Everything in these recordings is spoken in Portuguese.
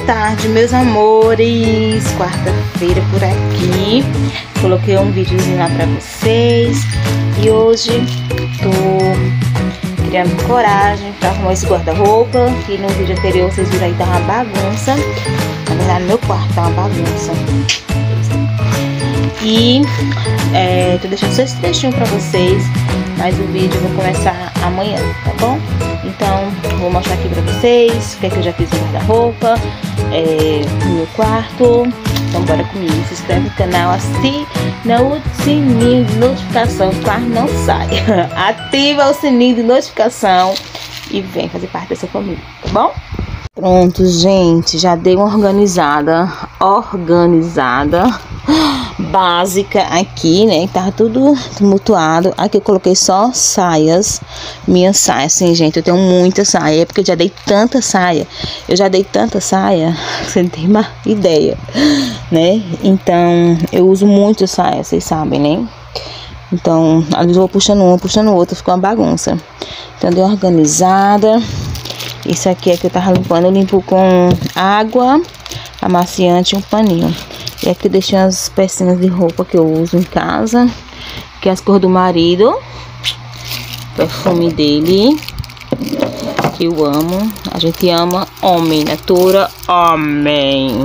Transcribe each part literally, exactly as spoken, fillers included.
tarde, meus amores. Quarta-feira por aqui. Coloquei um videozinho lá pra vocês. E hoje tô criando coragem pra arrumar esse guarda-roupa, que no vídeo anterior vocês viram aí, tá uma bagunça. Na verdade, meu quarto tá uma bagunça. E é, tô deixando só esse trechinho pra vocês, mas o vídeo eu vou começar amanhã, tá bom? Então, vou mostrar aqui pra vocês o que é que eu já fiz no guarda-roupa, é, no meu quarto. Então, bora comigo. Se inscreve no canal, ativa o sininho de notificação para não sair. Ativa o sininho de notificação e vem fazer parte dessa família, tá bom? Pronto, gente, já dei uma organizada, organizada, básica aqui, né? Tava tudo tumultuado. Aqui eu coloquei só saias, minhas saias, assim, gente, eu tenho muita saia, porque eu já dei tanta saia, eu já dei tanta saia, você não tem uma ideia, né? Então, eu uso muito saia, vocês sabem, né? Então, às vezes eu vou puxando uma, puxando outra, fica uma bagunça. Então, dei uma organizada. Isso aqui é que eu tava limpando, eu limpo com água, amaciante e um paninho. E aqui eu deixei as pecinhas de roupa que eu uso em casa, que é as cores do marido, perfume dele, que eu amo. A gente ama homem, natura homem.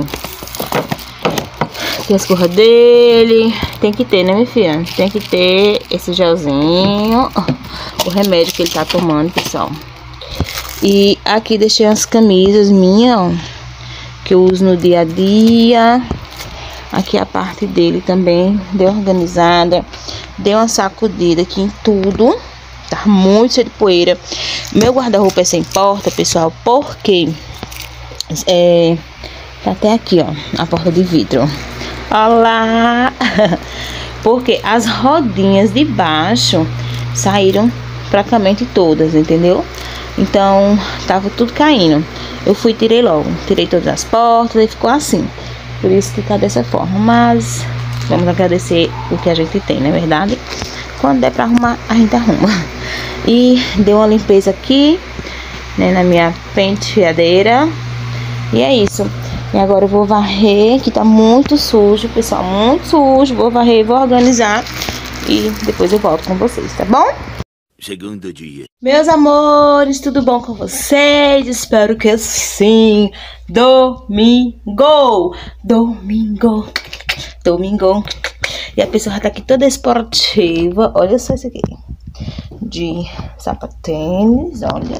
Aqui as cores dele, tem que ter, né, minha filha? Tem que ter esse gelzinho, o remédio que ele tá tomando, pessoal. E aqui deixei as camisas minhas, ó, que eu uso no dia a dia. Aqui a parte dele também, deu organizada. Deu uma sacudida aqui em tudo. Tá muito cheio de poeira. Meu guarda-roupa é sem porta, pessoal, porque é, tá até aqui, ó, a porta de vidro. Olha lá! Porque as rodinhas de baixo saíram praticamente todas, entendeu? Então, tava tudo caindo. Eu fui e tirei logo. Tirei todas as portas e ficou assim. Por isso que tá dessa forma. Mas, vamos agradecer o que a gente tem, não é verdade? Quando der pra arrumar, a gente arruma. E deu uma limpeza aqui, né, na minha penteadeira. E é isso. E agora eu vou varrer, que tá muito sujo, pessoal. Muito sujo. Vou varrer, vou organizar. E depois eu volto com vocês, tá bom? Segundo dia. Meus amores, tudo bom com vocês? Espero que sim. Domingo, domingo, domingo. E a pessoa já tá aqui toda esportiva. Olha só isso aqui. De sapatênis, olha.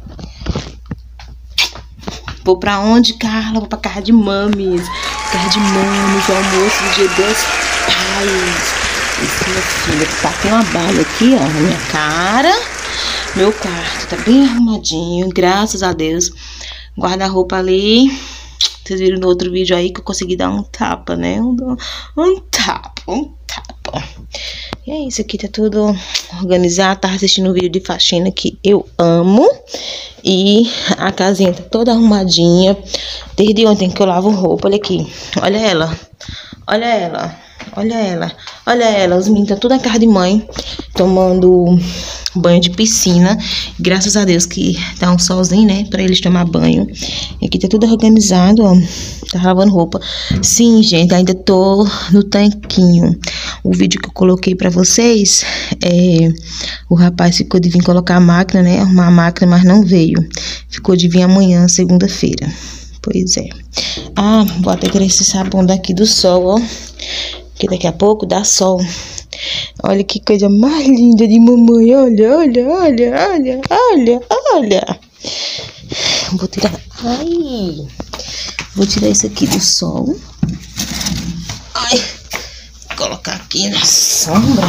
Vou pra onde, Carla? Vou pra casa de mames. Casa de mames, almoço do dia dos pais. Isso, minha filha, tá, tem uma bala aqui, ó, na minha cara. Meu quarto tá bem arrumadinho, graças a Deus. Guarda-roupa ali. Vocês viram no outro vídeo aí que eu consegui dar um tapa, né? Um, um tapa, um tapa. E é isso aqui, tá tudo organizado. Tava assistindo um vídeo de faxina que eu amo. E a casinha tá toda arrumadinha. Desde ontem que eu lavo roupa, olha aqui. Olha ela, olha ela. Olha ela, olha ela, os meninos estão tudo na casa de mãe, tomando banho de piscina. Graças a Deus que tá um solzinho, né, pra eles tomar banho. E aqui tá tudo organizado, ó, tá lavando roupa. Sim, gente, ainda tô no tanquinho. O vídeo que eu coloquei pra vocês, é, o rapaz ficou de vir colocar a máquina, né, arrumar a máquina, mas não veio. Ficou de vir amanhã, segunda-feira. Pois é. Ah, vou até querer esse sabão daqui do sol, ó. Que daqui a pouco dá sol. Olha que coisa mais linda de mamãe. Olha, olha, olha, olha, olha, olha. Vou tirar. Ai. Vou tirar isso aqui do sol. Ai. Vou colocar aqui na sombra.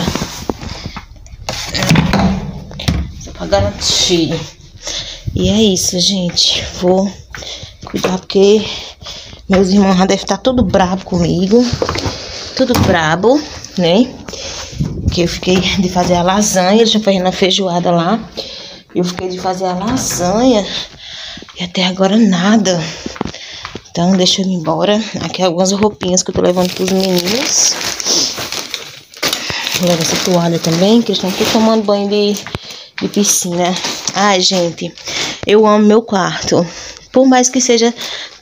Só pra garantir. E é isso, gente. Vou cuidar porque meus irmãos já devem estar tudo bravo comigo. Tudo brabo, né? Que eu fiquei de fazer a lasanha. Eles já fazendo a feijoada lá. Eu fiquei de fazer a lasanha. E até agora nada. Então, deixa eu ir embora. Aqui algumas roupinhas que eu tô levando pros meninos. Vou levar essa toalha também, que eles estão tudo tomando banho de, de piscina. Ai, gente, eu amo meu quarto. Por mais que seja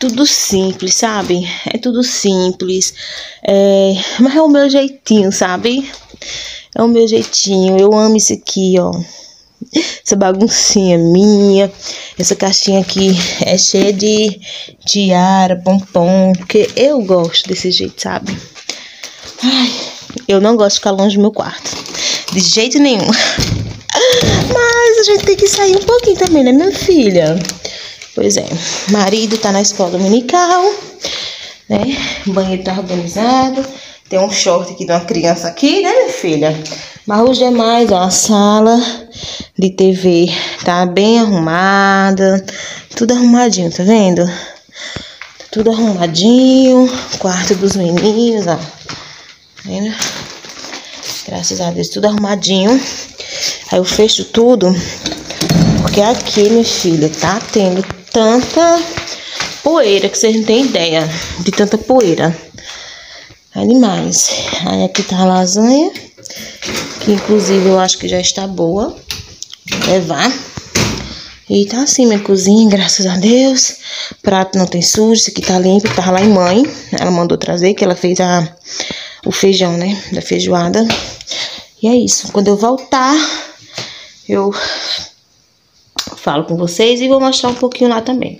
tudo simples, sabe? É tudo simples. É... Mas é o meu jeitinho, sabe? É o meu jeitinho. Eu amo isso aqui, ó. Essa baguncinha minha. Essa caixinha aqui é cheia de tiara, pompom. Porque eu gosto desse jeito, sabe? Ai, eu não gosto de ficar longe do meu quarto. De jeito nenhum. Mas a gente tem que sair um pouquinho também, né, minha filha? Pois é, marido tá na escola dominical, né? O banheiro tá organizado. Tem um short aqui de uma criança aqui, né, minha filha? Mas os demais, ó, a sala de T V tá bem arrumada. Tudo arrumadinho, tá vendo? Tudo arrumadinho. Quarto dos meninos, ó. Tá vendo? Graças a Deus, tudo arrumadinho. Aí eu fecho tudo, porque aqui, minha filha, tá tendo tanta poeira que vocês não têm ideia de tanta poeira. É demais. Aí aqui tá a lasanha, que inclusive eu acho que já está boa. Vou levar. E tá assim minha cozinha, graças a Deus. Prato não tem sujo, isso aqui tá limpo, tá lá em mãe. Ela mandou trazer, que ela fez a, o feijão, né, da feijoada. E é isso. Quando eu voltar, eu falo com vocês e vou mostrar um pouquinho lá também.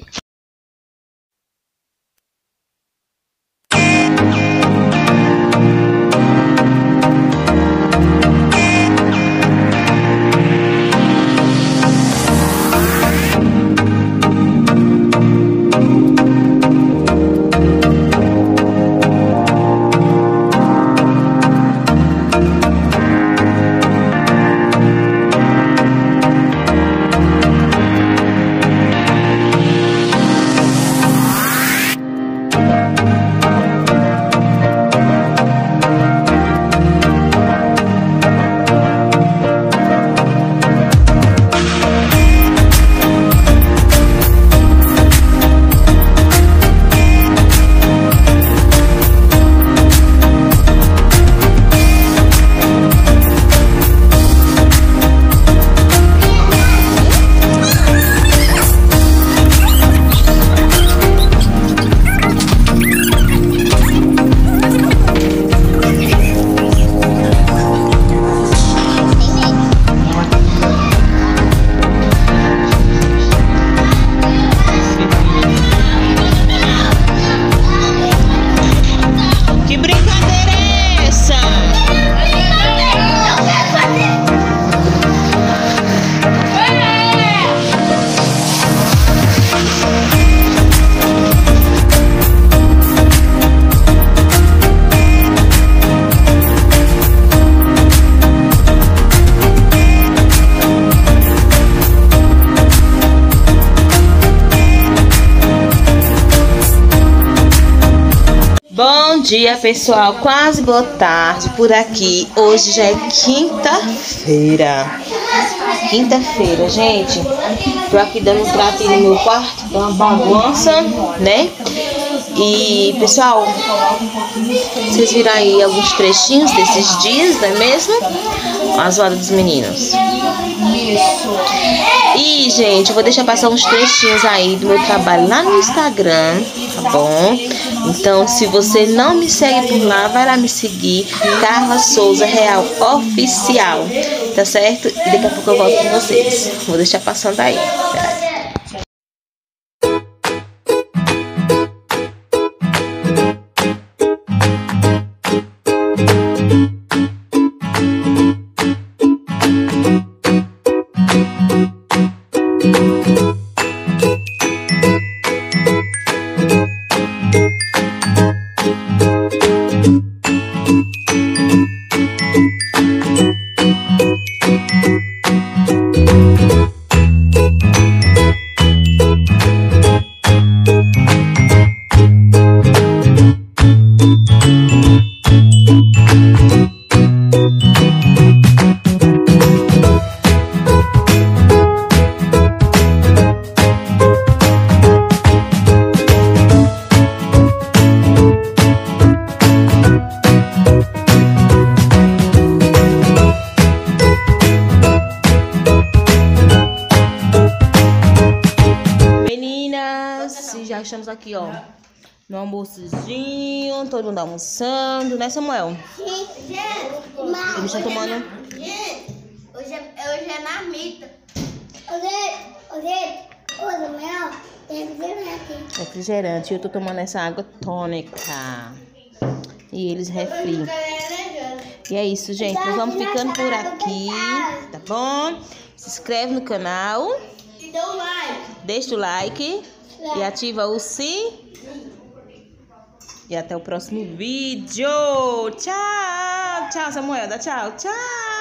Bom dia, pessoal, quase boa tarde por aqui. Hoje já é quinta-feira. Quinta-feira, gente. Tô aqui dando um pratinho no meu quarto, tá uma bagunça, né? E, pessoal, vocês viram aí alguns trechinhos desses dias, não é mesmo? As horas dos meninos. E, gente, eu vou deixar passar uns trechinhos aí do meu trabalho lá no Instagram, tá bom? Então, se você não me segue por lá, vai lá me seguir, Carla Souza Real Oficial, tá certo? E daqui a pouco eu volto com vocês. Vou deixar passando aí. Thank you. aqui, ó. No almoçozinho, todo mundo almoçando, né, Samuel? Sim, gente. Eles estão tomando... Gente, hoje é, hoje é marmita. Hoje, hoje, hoje, Samuel, tem refrigerante. Refrigerante. Eu tô tomando essa água tônica. E eles refri. E é isso, gente. Nós vamos ficando por aqui, tá bom? Se inscreve no canal. E dá um like. Deixa o like. E ativa o sininho. E até o próximo vídeo. Tchau. Tchau, Samuel. Dá tchau. Tchau.